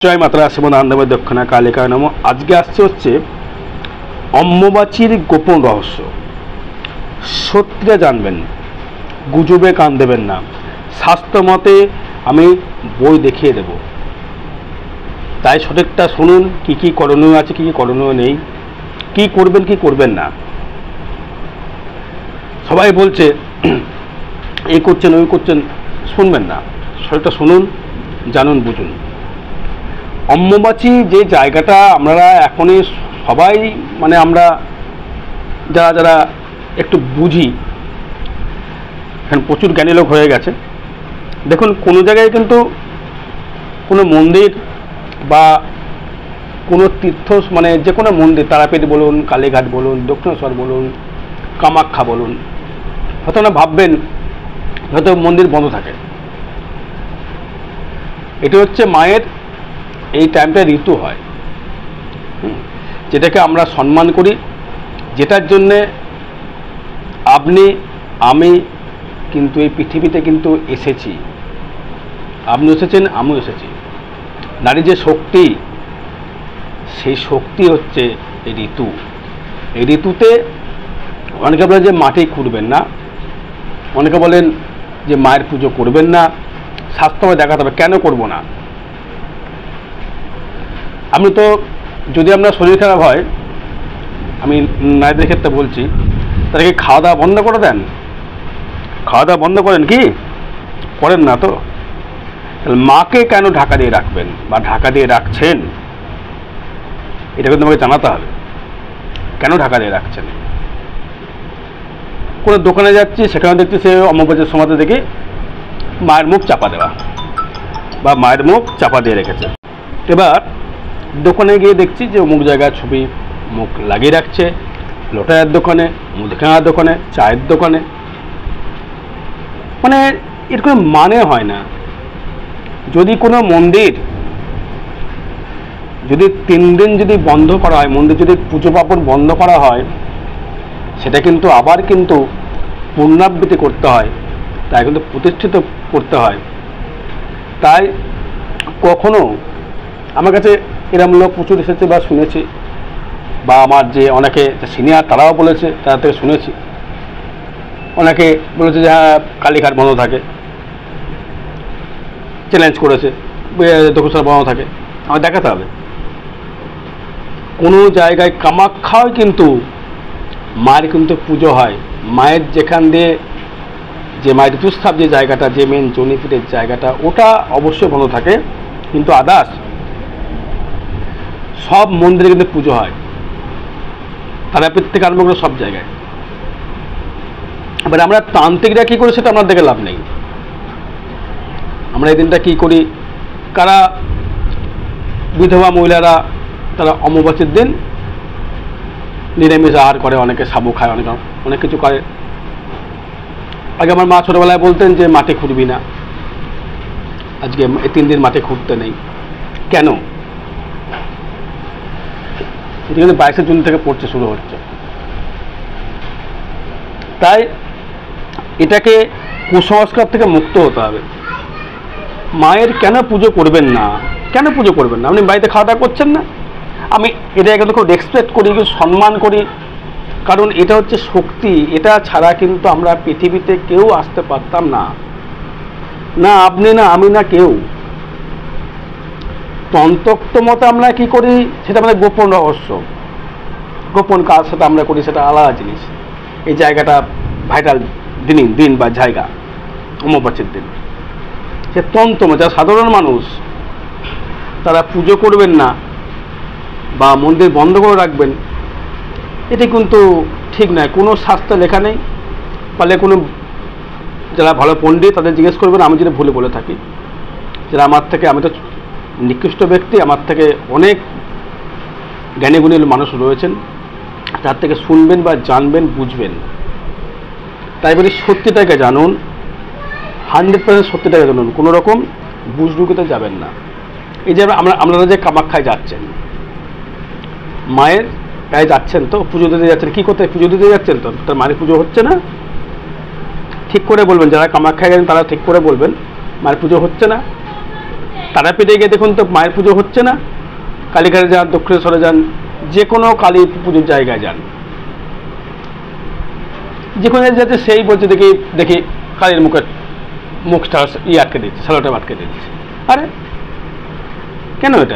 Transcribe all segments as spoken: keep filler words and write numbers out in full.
জয় মাতারা শ্রীমদ আনন্দময় দক্ষিণা কালিকা নম। আজকে আসছে হচ্ছে অম্বুবাচীর গোপন রহস্য। সত্যিটা জানবেন, গুজবে কান দেবেন না। শাস্ত্র মতে আমি বই দেখিয়ে দেব, তাই সঠিকটা শুনুন। কি কি করণীয় আছে, কি কি করণীয় নেই, কি করবেন কি করবেন না। সবাই বলছে এই করছেন ওই করছেন, শুনবেন না। সঠিকটা শুনুন, জানুন, বুঝুন। অম্বুবাচী যে জায়গাটা আমরা এখনই সবাই মানে আমরা যারা যারা একটু বুঝি, এখন প্রচুর জ্ঞানী লোক হয়ে গেছে। দেখুন, কোনো জায়গায় কিন্তু কোনো মন্দির বা কোনো তীর্থ মানে যে কোনো মন্দির, তারাপীঠ বলুন, কালীঘাট বলুন, দক্ষিণেশ্বর বলুন, কামাখ্যা বলুন, হয়তো না ভাববেন হয়তো মন্দির বন্ধ থাকে। এটি হচ্ছে মায়ের এই টাইমটা ঋতু হয়, যেটাকে আমরা সম্মান করি, যেটার জন্যে আপনি আমি কিন্তু এই পৃথিবীতে কিন্তু এসেছি। আপনি এসেছেন, আমিও এসেছি। নারী যে শক্তি, সেই শক্তি হচ্ছে এই ঋতু। এই ঋতুতে অনেকে বলেন যে মাটি খুঁড়বেন না, অনেকে বলেন যে মায়ের পুজো করবেন না। শাস্ত্রে দেখাতে হবে কেন করব না। আপনি তো যদি আপনার শরীর খারাপ হয়, আমি নারীদের ক্ষেত্রে বলছি, তাদেরকে খাওয়া দাওয়া বন্ধ করে দেন? খাওয়া দাওয়া বন্ধ করেন কি? করেন না তো। মাকে কেন ঢাকা দিয়ে রাখবেন বা ঢাকা দিয়ে রাখছেন, এটা কিন্তু আমাকে জানাতে হবে। কেন ঢাকা দিয়ে রাখছেন? কোনো দোকানে যাচ্ছি, সেখানে দেখছি সে অম্বুবাচীর সময়তে দেখি মায়ের মুখ চাপা দেওয়া বা মায়ের মুখ চাপা দিয়ে রেখেছে। এবার দোকানে গিয়ে দেখছি যে অমুক জায়গায় ছবি মুখ লাগিয়ে রাখছে, লোটায়ের দোকানে, মুদিখানার দোকানে, চায়ের দোকানে। মানে এর কোনো মানে হয় না। যদি কোনো মন্দির যদি তিন দিন যদি বন্ধ করা হয়, মন্দির যদি পুজো পার্বণ বন্ধ করা হয়, সেটা কিন্তু আবার কিন্তু পুনরাবৃত্তি করতে হয়, তাই কিন্তু প্রতিষ্ঠিত করতে হয়। তাই কখনো আমার কাছে এরকম লোক প্রচুর এসেছে বা শুনেছি, বা আমার যে অনেকে সিনিয়র তারাও বলেছে, তার থেকে শুনেছি। অনেকে বলেছে যে হ্যাঁ কালীঘাট বন্ধ থাকে, চ্যালেঞ্জ করেছে দক্ষিণেশ্বর বন্ধ থাকে। আমার দেখাতে হবে কোনো জায়গায় কামাখ্যাও কিন্তু মায়ের কিন্তু পুজো হয়। মায়ের যেখান দিয়ে যে মায়ের ঋতুস্থাপ যে জায়গাটা, যে মেন জনিপীঠের জায়গাটা, ওটা অবশ্যই বন্ধ থাকে। কিন্তু আদার্স সব মন্দিরে কিন্তু পুজো হয়, তারাপীঠ থেকে আরম্ভ করে সব জায়গায়। এবার আমরা তান্ত্রিকরা কী করি সেটা আমরা দেখে লাভ নেই। আমরা এই দিনটা কী করি, কারা বিধবা মহিলারা তারা অম্বুবাচীর দিন নিরামিষ আহার করে, অনেকে সাবু খায়, অনেকে অনেক কিছু করে। আগে আমার মা ছোটোবেলায় বলতেন যে মাটি খুঁড়বি না, আজকে এই তিন দিন মাটি খুঁড়তে নেই। কেন? এটা কিন্তু বাইশে জুন থেকে পড়তে শুরু হচ্ছে। তাই এটাকে কুসংস্কার থেকে মুক্ত হতে হবে। মায়ের কেন পুজো করবেন না? কেন পুজো করবেন না? আপনি বাড়িতে খাওয়া দাওয়া করছেন না? আমি এটাকে কিন্তু খুব রেসপেক্ট করি, সম্মান করি, কারণ এটা হচ্ছে শক্তি। এটা ছাড়া কিন্তু আমরা পৃথিবীতে কেউ আসতে পারতাম না, না আপনি, না আমি, না কেউ। তন্ত্রোক্ত মতে আমরা কি করি সেটা আমাদের গোপন রহস্য। গোপন কাজ সেটা আমরা করি, সেটা আলাদা জিনিস। এই জায়গাটা ভাইটাল দিন দিন বা জায়গা অম্বুবাচীর দিন, সে তন্ত্র যারা সাধারণ মানুষ তারা পুজো করবেন না বা মন্দির বন্ধ করে রাখবেন, এটি কিন্তু ঠিক নয়। কোনো শাস্ত্রে লেখা নেই। পারলে কোনো যারা ভালো পণ্ডিত তাদের জিজ্ঞেস করবেন। আমি যেটা ভুলে বলে থাকি, যারা আমার থেকে, আমি তো নিকৃষ্ট ব্যক্তি, আমার থেকে অনেক জ্ঞানীগুণী মানুষ রয়েছেন, তার থেকে শুনবেন বা জানবেন, বুঝবেন। তাই বলি সত্যিটাকে জানুন, হান্ড্রেড পার্সেন্ট সত্যিটাকে জানুন, কোনো রকম বুজরুকিতে যাবেন না। এই যে আমরা আপনারা যে কামাখ্যায় যাচ্ছেন, মায়ের গায়ে যাচ্ছেন, তো পুজো দিতে যাচ্ছেন। কী করতে? পুজো দিতে যাচ্ছেন, তো তার মায়ের পুজো হচ্ছে না? ঠিক করে বলবেন। যারা কামাখ্যায় গেলেন তারা ঠিক করে বলবেন মায়ের পুজো হচ্ছে না। তারাপীঠে গিয়ে দেখুন তো মায়ের পুজো হচ্ছে না, কালীঘাটে যান, দক্ষিণেশ্বরে যান, যে কোনো কালী পুজোর জায়গায় যান, যেখানে যাচ্ছে সেই বলছে দেখি দেখি কালীর মুখের মুখটা ই আটকে দিচ্ছে, সালোটা আটকে দিচ্ছে। আরে কেন? এটা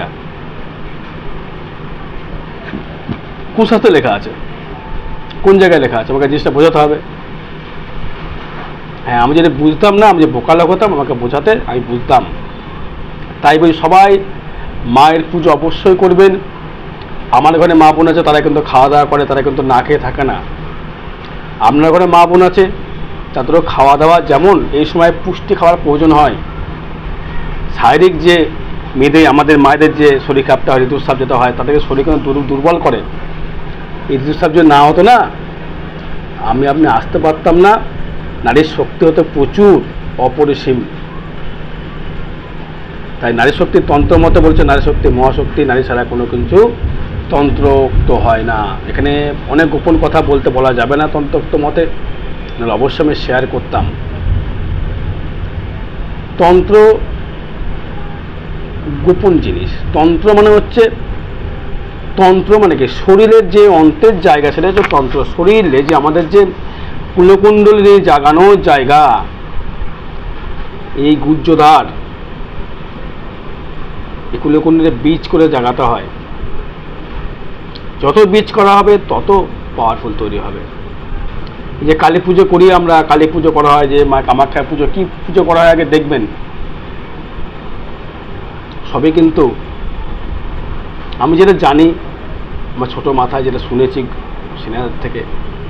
কোন শাস্ত্রে লেখা আছে, কোন জায়গায় লেখা আছে? আমাকে জিনিসটা বোঝাতে হবে। হ্যাঁ, আমি যদি বুঝতাম না, আমি যে বোকা লোক হতাম, আমাকে বোঝাতে আমি বুঝতাম। তাই বলি সবাই মায়ের পুজো অবশ্যই করবেন। আমার ঘরে মা বোন আছে, তারা কিন্তু খাওয়া দাওয়া করে, তারা কিন্তু না খেয়ে থাকে না। আপনার ঘরে মা বোন আছে, তাদেরও খাওয়া দাওয়া যেমন এই সময় পুষ্টি খাওয়ার প্রয়োজন হয়। শারীরিক যে মেয়েদের, আমাদের মায়েদের যে শরীর খারাপটা হয়, ঋতুস্রাব যেটা হয়, তাদেরকে শরীর কিন্তু দুর্বল করে। এই ঋতুস্রাব যদি না হতো না, আমি আপনি আসতে পারতাম না। নারীর শক্তি হতো প্রচুর, অপরিসীম। তাই নারী শক্তি তন্ত্র মতে বলছে, নারী শক্তি মহাশক্তি, নারী ছাড়া কোনো কিছু তন্ত্রোক্ত হয় না। এখানে অনেক গোপন কথা বলতে বলা যাবে না তন্ত্রোক্ত মতে, নাহলে অবশ্যই আমি শেয়ার করতাম। তন্ত্র গোপন জিনিস। তন্ত্র মানে হচ্ছে, তন্ত্র মানে কি শরীরের যে অন্তের জায়গা, সেটা হচ্ছে তন্ত্র। শরীরে যে আমাদের যে কুলকুণ্ডলীর জাগানোর জায়গা, এই গুজ্জদ্বার, এই কুলকুণ্ডলীর বীজ করে জাগাতে হয়। যত বীজ করা হবে তত পাওয়ারফুল তৈরি হবে। যে কালী পুজো করি আমরা, কালী পুজো করা হয়, যে মা কামাখ্যা পুজো, কি পুজো করা হয় আগে দেখবেন, সবই কিন্তু আমি যেটা জানি, আমার ছোট মাথায় যেটা শুনেছি সিনিয়র থেকে,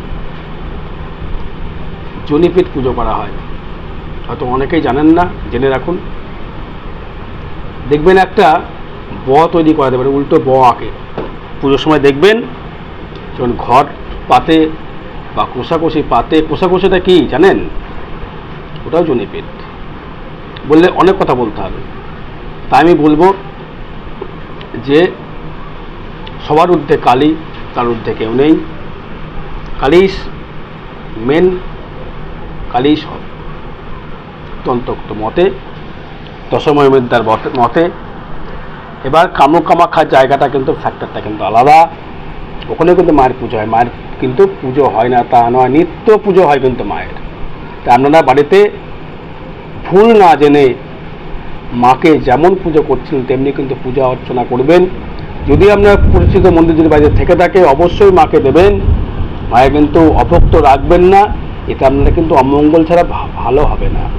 জনিপীঠ পুজো করা হয়। হয়তো অনেকেই জানেন না, জেনে রাখুন। দেখবেন একটা ব তৈরি করা দেবেন, উল্টো ব আঁকে পুজোর সময় দেখবেন। যখন ঘর পাতে বা কোষাকষি পাতে, কোষাকষিটা কি জানেন? ওটাও জনিপীঠ। বললে অনেক কথা বলতে হবে, তাই আমি বলবো যে সবার ঊর্ধ্বে কালী, তার ঊর্ধ্বে কেউ নেই। কালী মেন, কালী সব তন্ত্রোক্ত মতে, দশময় বিদ্যার মতে। এবার কামরূপ কামাখ্যার জায়গাটা কিন্তু ফ্যাক্টরটা কিন্তু আলাদা। ওখানে কিন্তু মায়ের পুজো হয়, মায়ের কিন্তু পুজো হয় না তা নয়, নিত্য পুজো হয় কিন্তু মায়ের। তা আপনারা বাড়িতে ভুল না জেনে মাকে যেমন পুজো করছিলেন তেমনি কিন্তু পূজা অর্চনা করবেন। যদি আপনার পরিচিত মন্দির যদি বাইরে থেকে থাকে, অবশ্যই মাকে দেবেন। মায়ের কিন্তু অভক্ত রাখবেন না, এতে আপনারা কিন্তু অমঙ্গল ছাড়া ভালো হবে না।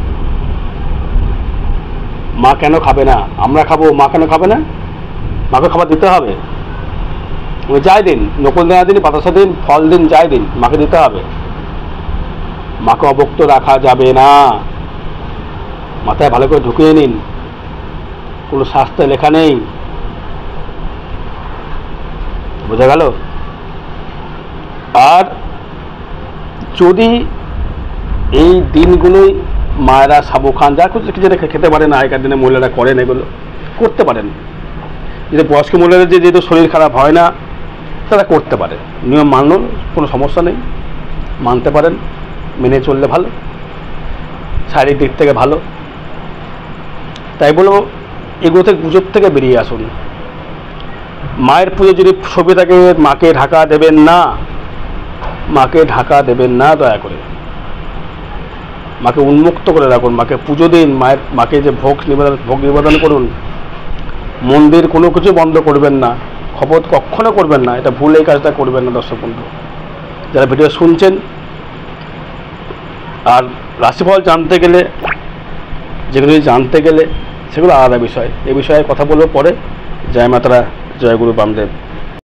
মা কেন খাবে না? আমরা খাবো, মা কেন খাবে না? মাকে খাবার দিতে হবে। ওই যাই দিন, নকুল দানা দিন, বাতাসা দিন, ফল দিন, যাই দিন, মাকে দিতে হবে। মাকে অভক্ত রাখা যাবে না। মাথায় ভালো করে ঢুকিয়ে নিন, কোনো শাস্ত্রে লেখা নেই। বোঝা গেল? আর যদি এই দিনগুলোই মায়েরা সাবু খান, যা কিছু যেটা খেতে পারেন, আগেকার দিনে মহিলারা করেন, এগুলো করতে পারেন। যদি বয়স্ক মহিলাদের যে যেহেতু শরীর খারাপ হয় না, তারা করতে পারে। নিয়ম মানল, কোনো সমস্যা নেই, মানতে পারেন, মেনে চললে ভালো, শারীরিক দিক থেকে ভালো। তাই বলবো এগুলো থেকে পুজোর থেকে বেরিয়ে আসুন। মায়ের পুজো যদি ছবি থাকে, মাকে ঢাকা দেবেন না, মাকে ঢাকা দেবেন না দয়া করে। মাকে উন্মুক্ত করে রাখুন, মাকে পুজো দিন, মায়ের মাকে যে ভোগ নিবেদন ভোগ নিবেদন করুন। মন্দির কোনো কিছু বন্ধ করবেন না, খপত কখনো করবেন না, এটা ভুল, এই কাজটা করবেন না দর্শক বন্ধু যারা ভিডিও শুনছেন। আর রাশিফল জানতে গেলে, যেগুলো জানতে গেলে সেগুলো আলাদা বিষয়, এ বিষয়ে কথা বলবো পরে। জয় মাতারা, জয় গুরু বামদেব।